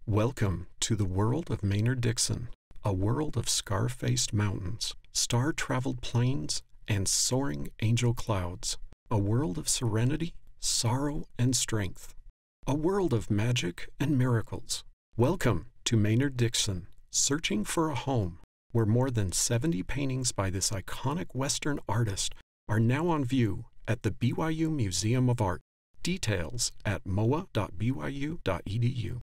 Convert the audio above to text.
Welcome to the world of Maynard Dixon, a world of scar-faced mountains, star-traveled plains, and soaring angel clouds, a world of serenity, sorrow, and strength, a world of magic and miracles. Welcome to Maynard Dixon, searching for a home, where more than 70 paintings by this iconic Western artist are now on view at the BYU Museum of Art. Details at moa.byu.edu.